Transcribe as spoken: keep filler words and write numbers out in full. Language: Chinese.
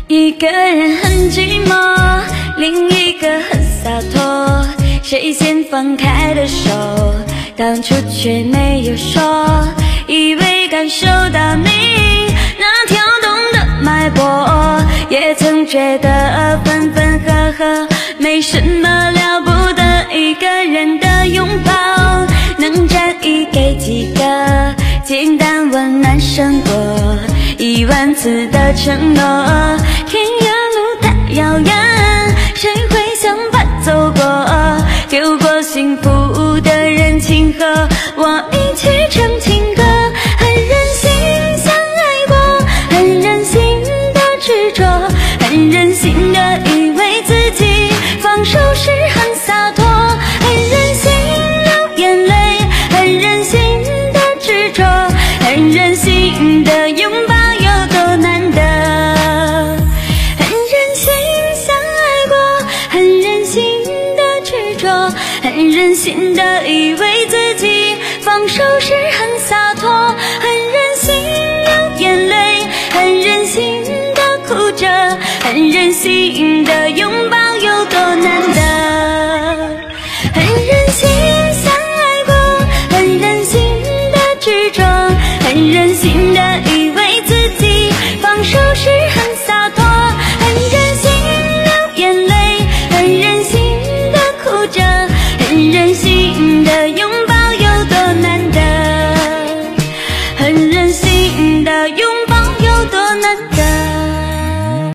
一个人很寂寞，另一个很洒脱，谁先放开的手，当初却没有说，以为感受到你那跳动的脉搏，也曾觉得分分合合没什么了不得，一个人的拥抱能占一给几个，简单温暖胜过一万次的承诺，天涯路太遥远，谁会相伴走过，丢过幸福的人情和我一起唱情歌，很任性相爱过，很任性的执着，很任性的以为自己放手是很洒脱，很任性流眼泪，很任性的执着，很任性的拥抱有多难得，很任性相爱过，很任性的执着，很任性的以为自己放手是很洒脱，很任性流眼泪，很任性的哭着，很任性